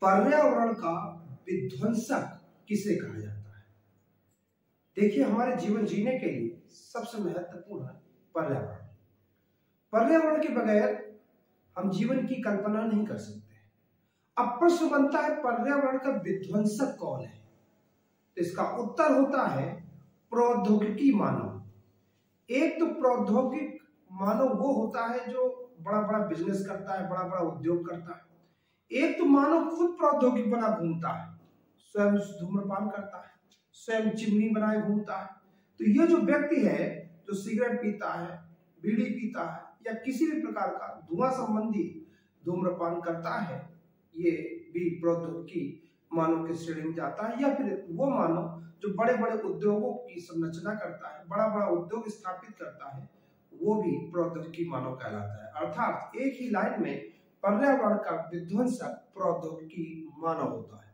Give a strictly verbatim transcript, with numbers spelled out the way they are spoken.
पर्यावरण का विध्वंसक किसे कहा जाता है? देखिए, हमारे जीवन जीने के लिए सबसे महत्वपूर्ण है पर्यावरण। पर्यावरण के बगैर हम जीवन की कल्पना नहीं कर सकते। अब प्रश्न बनता है, पर्यावरण का विध्वंसक कौन है? तो इसका उत्तर होता है प्रौद्योगिकी मानव। एक तो प्रौद्योगिक मानव वो होता है जो बड़ा बड़ा बिजनेस करता है, बड़ा बड़ा उद्योग करता है। एक तो मानव खुद प्रौद्योगिक बना घूमता है, स्वयं धूम्रपान करता है, स्वयं चिमनी बनाए घूमता है। तो ये जो व्यक्ति है जो सिगरेट पीता है, बीड़ी पीता है या किसी भी प्रकार का धुआं संबंधी धूम्रपान करता है, ये भी प्रौद्योगिकी मानव की श्रेणी में जाता है। या फिर वो मानव जो बड़े बड़े उद्योगों की संरचना करता है, बड़ा बड़ा उद्योग स्थापित करता है, वो भी प्रौद्योगिकी मानव कहलाता है। अर्थात एक ही लाइन में पर्यावरण का विध्वंसक प्रौद्योगिकी मानव होता है।